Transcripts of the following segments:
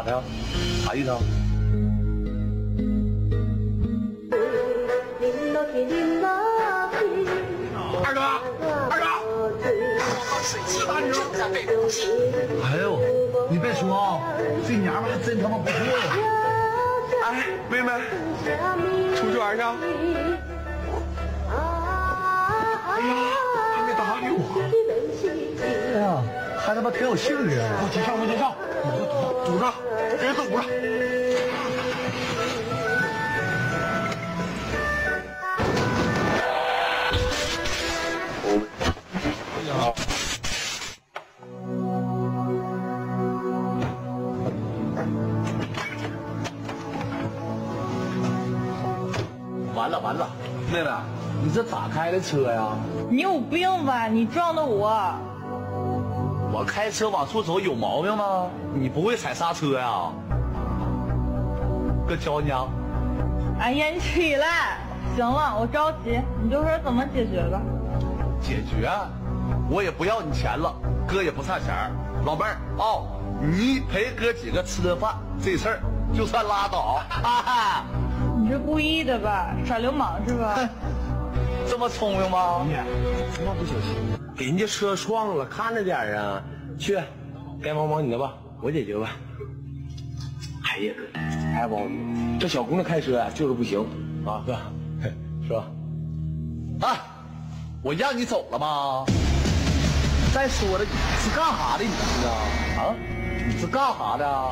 的呀？啥意思啊？ 二哥，二哥，水气大牛正在被攻击。 哎呦，你别说啊，这娘们还真他妈不错呀！ 哎，妹妹，出去玩去？哎呀，还没搭理我。 哎呀，还他妈挺有兴致。 我接上，我接上，堵着，给人堵着。 完了完了，妹妹，你这咋开的车呀？ 你有病吧？你撞的我！ 我开车往出走有毛病吗？你不会踩刹车呀？哥教你啊！ 哎呀，你起来！行了，我着急，你就说怎么解决吧。 解决？我也不要你钱了，哥也不差钱儿。老妹儿哦，你陪哥几个吃顿饭，这事儿就算拉倒。哈哈。 你是故意的吧？耍流氓是吧？ 这么聪明吗？ 什么不小心，给人家车撞了，看着点啊！去，该忙你的吧，我解决吧。哎呀，还帮你，这小姑娘开车啊，就是不行啊，哥，是吧？ 啊，我让你走了吗？再说了，你是干啥的你呢？啊，你是干啥的？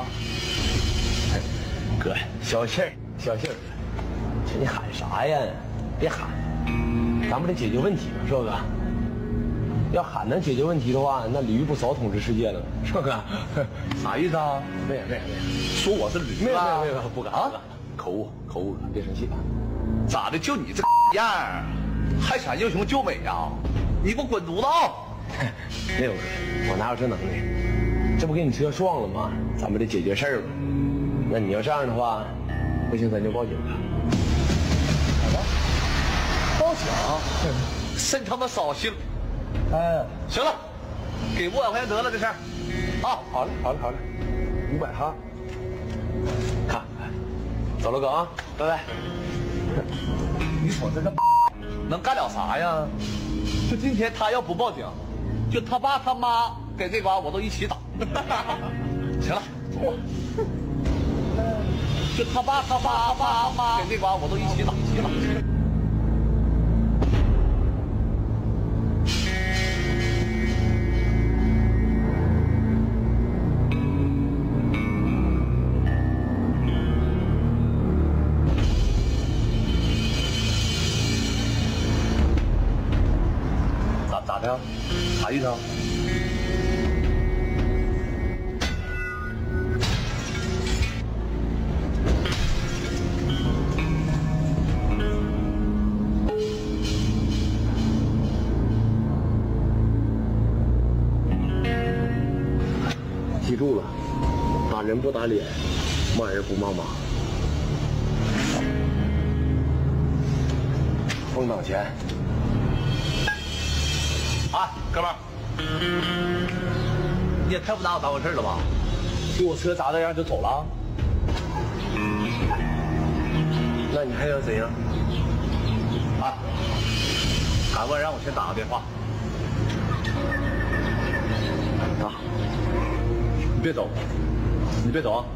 哥，小气儿，小气儿。你喊啥呀？别喊，咱们得解决问题嘛，是吧哥？要喊能解决问题的话，那驴不早统治世界了，是吧哥？ 啥意思啊？ 没说我是驴啊？ 没有，不敢啊！口误，别生气。 咋的？就你这样，还想英雄救美呀？你给我滚犊子啊！ 没有哥，我哪有这能耐？这不给你车撞了吗？咱们得解决事儿嘛。那你要这样的话，不行咱就报警吧。 报警？真他妈扫兴！ 哎， 行了，给500块钱得了这事儿。啊， 好嘞，500哈。看，走了哥啊，拜拜。 你瞅这能干了啥呀？就今天他要不报警，就他爸他妈给这瓜我都一起打。行了，走吧。就他爸他妈给这瓜我都一起打。咋的呀？啥意思啊？ 记住了，打人不打脸，骂人不骂妈。封挡钱。 啊，哥们儿，你也太不拿我当回事了吧？给我车砸这样就走了？ 那你还要怎样？ 啊，赶快让我先打个电话。啊，你别走，你别走啊！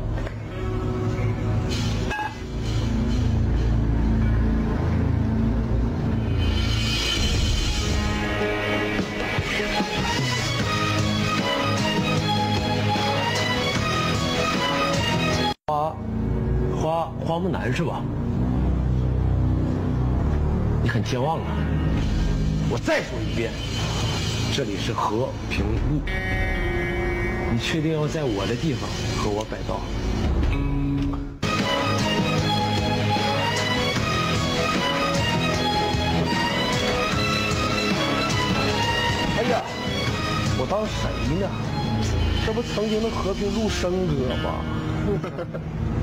花木兰是吧？你很健忘啊！我再说一遍，这里是和平路，你确定要在我的地方和我摆道？哎呀，我当谁呢？这不曾经的和平路生哥吗？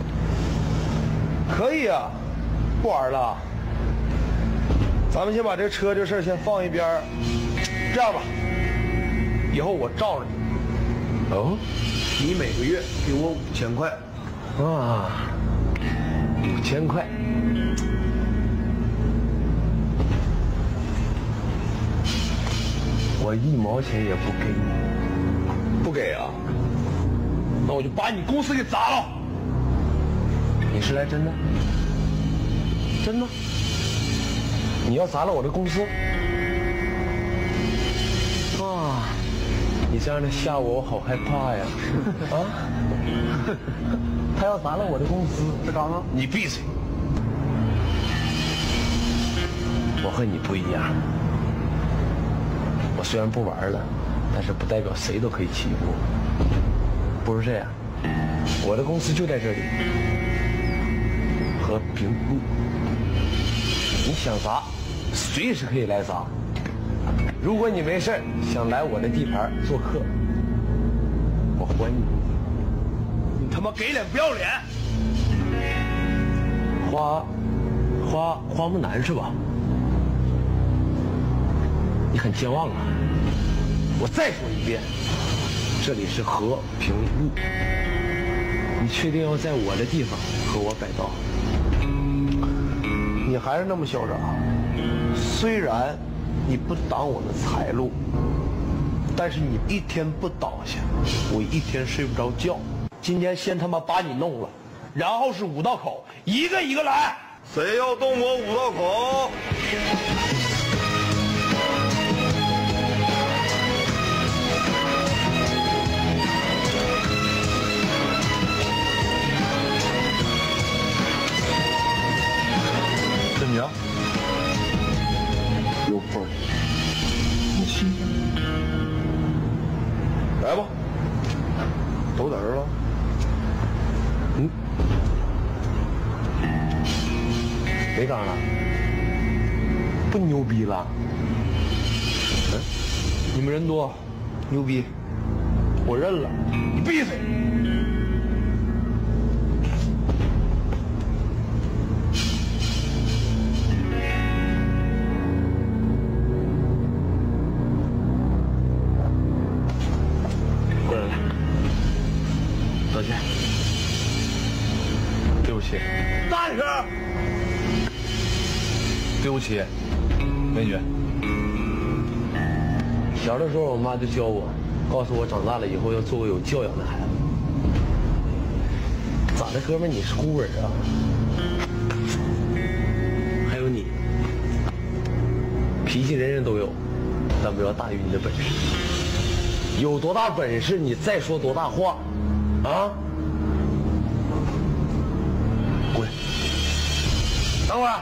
可以啊，不玩了。咱们先把这车这事儿先放一边儿。这样吧，以后我罩着你。哦。 你每个月给我5000块。 啊，5000块。我1毛钱也不给你。 不给啊？那我就把你公司给砸了。 你是来真的？真的？你要砸了我的公司？啊！你这样的吓我，我好害怕呀！啊！他要砸了我的公司， 这刚刚你闭嘴！ 我和你不一样，我虽然不玩了，但是不代表谁都可以欺负我。不是这样，我的公司就在这里，和平路。你想砸，随时可以来砸。如果你没事想来我的地盘做客，我欢迎你。 你他妈给脸不要脸！ 花木兰是吧？你很健忘啊！我再说一遍，这里是和平路。你确定要在我的地方和我摆道？ 你还是那么嚣张。虽然你不挡我的财路，但是你一天不倒下，我一天睡不着觉。今天先他妈把你弄了，然后是5道口，一个一个来。谁要动我5道口？这你啊，有份儿，你信？来吧，都在这儿了。 没杠了，不牛逼了。 你们人多，牛逼，我认了。你闭嘴！ 过来，道歉。对不起。 大声！ 对不起，美女。 小的时候，我妈就教我，告诉我长大了以后要做个有教养的孩子。咋的，哥们儿，你是孤儿啊？还有你，脾气人人都有，但不要大于你的本事。有多大本事，你再说多大话，啊？滚！等会儿。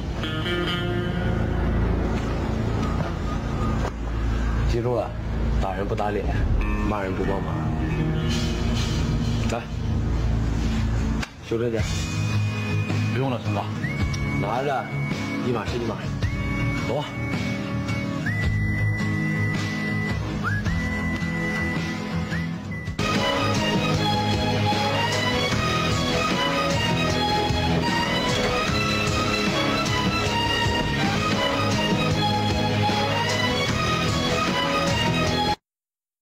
记住了，打人不打脸，骂人不帮忙。来，修着点。 不用了，陈哥。 拿着，一码是一码。走吧。